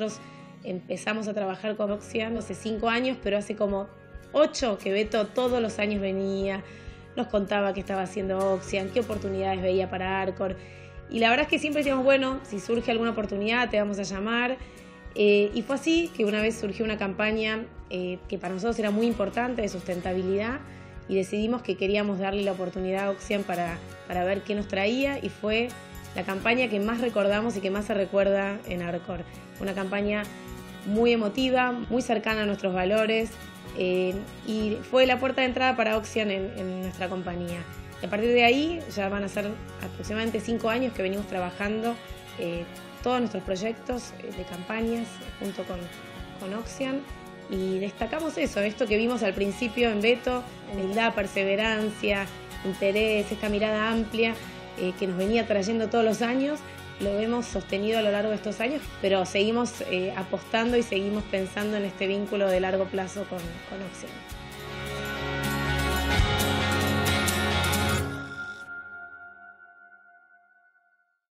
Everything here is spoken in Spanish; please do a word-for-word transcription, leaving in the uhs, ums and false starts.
nosotros empezamos a trabajar con Oxian hace cinco años, pero hace como ocho que Beto todos los años venía, nos contaba qué estaba haciendo Oxian, qué oportunidades veía para Arcor. Y la verdad es que siempre decíamos, bueno, si surge alguna oportunidad te vamos a llamar. Eh, y fue así que una vez surgió una campaña eh, que para nosotros era muy importante, de sustentabilidad, y decidimos que queríamos darle la oportunidad a Oxian para, para ver qué nos traía, y fue la campaña que más recordamos y que más se recuerda en Arcor. Fue una campaña muy emotiva, muy cercana a nuestros valores, eh, y fue la puerta de entrada para Oxian en, en nuestra compañía. Y a partir de ahí ya van a ser aproximadamente cinco años que venimos trabajando eh, todos nuestros proyectos de campañas junto con, con Oxian, y destacamos eso, esto que vimos al principio en Beto, humildad, perseverancia, interés, esta mirada amplia eh, que nos venía trayendo todos los años, lo hemos sostenido a lo largo de estos años, pero seguimos eh, apostando y seguimos pensando en este vínculo de largo plazo con, con Oxian.